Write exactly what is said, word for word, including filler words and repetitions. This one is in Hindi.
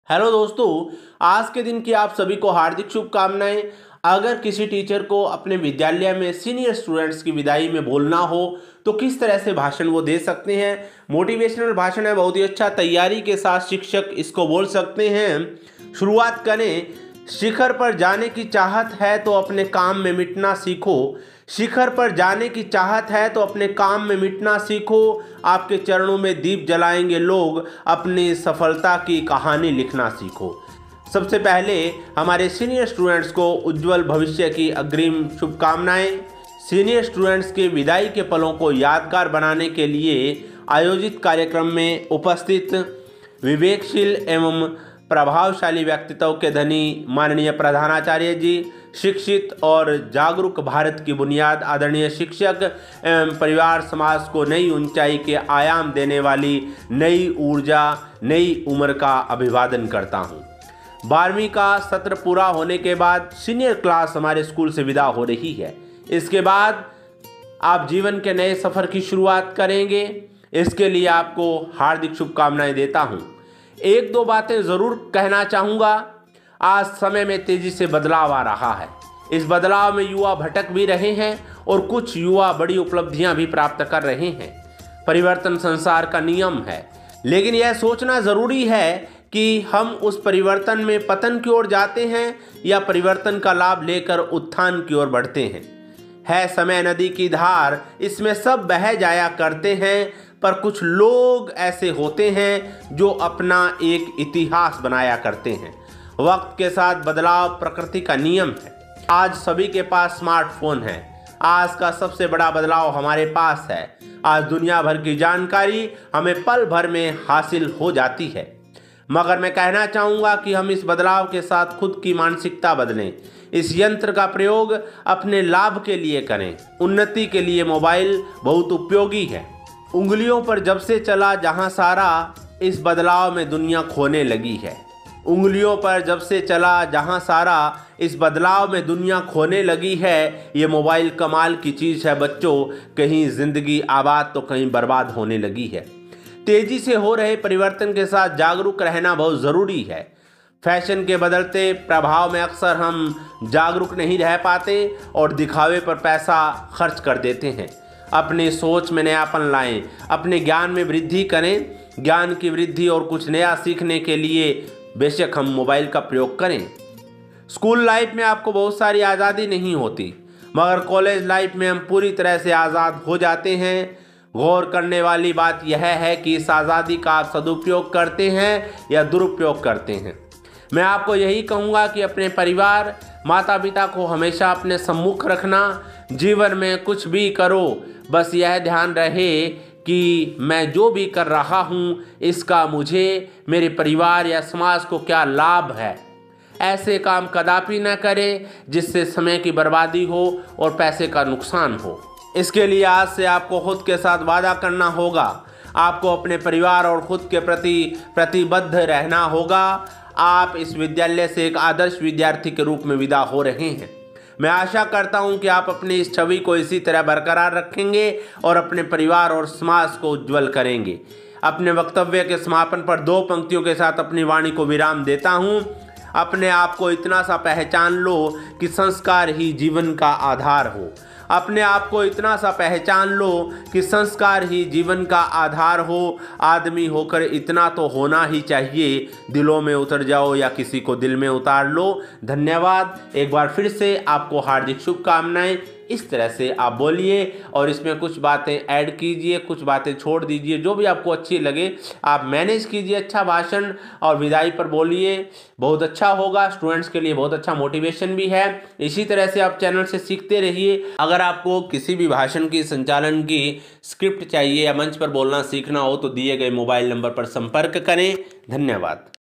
हेलो दोस्तों, आज के दिन की आप सभी को हार्दिक शुभकामनाएं। अगर किसी टीचर को अपने विद्यालय में सीनियर स्टूडेंट्स की विदाई में बोलना हो तो किस तरह से भाषण वो दे सकते हैं। मोटिवेशनल भाषण है, बहुत ही अच्छा। तैयारी के साथ शिक्षक इसको बोल सकते हैं। शुरुआत करें। शिखर पर जाने की चाहत है तो अपने काम में मिटना सीखो। शिखर पर जाने की चाहत है तो अपने काम में मिटना सीखो। आपके चरणों में दीप जलाएंगे लोग, अपनी सफलता की कहानी लिखना सीखो। सबसे पहले हमारे सीनियर स्टूडेंट्स को उज्जवल भविष्य की अग्रिम शुभकामनाएं। सीनियर स्टूडेंट्स के विदाई के पलों को यादगार बनाने के लिए आयोजित कार्यक्रम में उपस्थित विवेकशील एवं प्रभावशाली व्यक्तित्व के धनी माननीय प्रधानाचार्य जी, शिक्षित और जागरूक भारत की बुनियाद आदरणीय शिक्षक एवं परिवार समाज को नई ऊंचाई के आयाम देने वाली नई ऊर्जा, नई उम्र का अभिवादन करता हूं। बारहवीं का सत्र पूरा होने के बाद सीनियर क्लास हमारे स्कूल से विदा हो रही है। इसके बाद आप जीवन के नए सफ़र की शुरुआत करेंगे। इसके लिए आपको हार्दिक शुभकामनाएं देता हूं। एक दो बातें ज़रूर कहना चाहूँगा। आज समय में तेज़ी से बदलाव आ रहा है। इस बदलाव में युवा भटक भी रहे हैं और कुछ युवा बड़ी उपलब्धियां भी प्राप्त कर रहे हैं। परिवर्तन संसार का नियम है, लेकिन यह सोचना ज़रूरी है कि हम उस परिवर्तन में पतन की ओर जाते हैं या परिवर्तन का लाभ लेकर उत्थान की ओर बढ़ते हैं। है समय नदी की धार, इसमें सब बह जाया करते हैं, पर कुछ लोग ऐसे होते हैं जो अपना एक इतिहास बनाया करते हैं। वक्त के साथ बदलाव प्रकृति का नियम है। आज सभी के पास स्मार्टफोन है। आज का सबसे बड़ा बदलाव हमारे पास है। आज दुनिया भर की जानकारी हमें पल भर में हासिल हो जाती है, मगर मैं कहना चाहूँगा कि हम इस बदलाव के साथ खुद की मानसिकता बदलें। इस यंत्र का प्रयोग अपने लाभ के लिए करें। उन्नति के लिए मोबाइल बहुत उपयोगी है। उंगलियों पर जब से चला जहां सारा, इस बदलाव में दुनिया खोने लगी है। उंगलियों पर जब से चला जहां सारा, इस बदलाव में दुनिया खोने लगी है। ये मोबाइल कमाल की चीज़ है बच्चों, कहीं ज़िंदगी आबाद तो कहीं बर्बाद होने लगी है। तेज़ी से हो रहे परिवर्तन के साथ जागरूक रहना बहुत ज़रूरी है। फैशन के बदलते प्रभाव में अक्सर हम जागरूक नहीं रह पाते और दिखावे पर पैसा खर्च कर देते हैं। अपनी सोच में नयापन लाएं, अपने ज्ञान में वृद्धि करें। ज्ञान की वृद्धि और कुछ नया सीखने के लिए बेशक हम मोबाइल का प्रयोग करें। स्कूल लाइफ में आपको बहुत सारी आज़ादी नहीं होती, मगर कॉलेज लाइफ में हम पूरी तरह से आज़ाद हो जाते हैं। गौर करने वाली बात यह है कि इस आज़ादी का आप सदुपयोग करते हैं या दुरुपयोग करते हैं। मैं आपको यही कहूँगा कि अपने परिवार, माता पिता को हमेशा अपने सम्मुख रखना। जीवन में कुछ भी करो, बस यह ध्यान रहे कि मैं जो भी कर रहा हूँ इसका मुझे, मेरे परिवार या समाज को क्या लाभ है। ऐसे काम कदापि न करें जिससे समय की बर्बादी हो और पैसे का नुकसान हो। इसके लिए आज से आपको खुद के साथ वादा करना होगा। आपको अपने परिवार और खुद के प्रति प्रतिबद्ध रहना होगा। आप इस विद्यालय से एक आदर्श विद्यार्थी के रूप में विदा हो रहे हैं। मैं आशा करता हूं कि आप अपनी इस छवि को इसी तरह बरकरार रखेंगे और अपने परिवार और समाज को उज्जवल करेंगे। अपने वक्तव्य के समापन पर दो पंक्तियों के साथ अपनी वाणी को विराम देता हूं। अपने आप को इतना सा पहचान लो कि संस्कार ही जीवन का आधार हो। अपने आप को इतना सा पहचान लो कि संस्कार ही जीवन का आधार हो। आदमी होकर इतना तो होना ही चाहिए। दिलों में उतर जाओ या किसी को दिल में उतार लो। धन्यवाद। एक बार फिर से आपको हार्दिक शुभकामनाएं। इस तरह से आप बोलिए और इसमें कुछ बातें ऐड कीजिए, कुछ बातें छोड़ दीजिए, जो भी आपको अच्छी लगे आप मैनेज कीजिए। अच्छा भाषण और विदाई पर बोलिए, बहुत अच्छा होगा। स्टूडेंट्स के लिए बहुत अच्छा मोटिवेशन भी है। इसी तरह से आप चैनल से सीखते रहिए। अगर आपको किसी भी भाषण की संचालन की स्क्रिप्ट चाहिए या मंच पर बोलना सीखना हो तो दिए गए मोबाइल नंबर पर संपर्क करें। धन्यवाद।